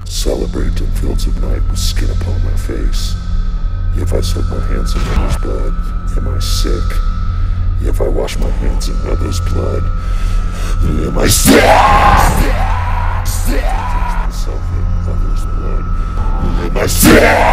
Celebrate in fields of night with skin upon my face. If I soak my hands in others' blood, am I sick? If I wash my hands in others' blood, am I sick? Myself in others' blood, am I sick?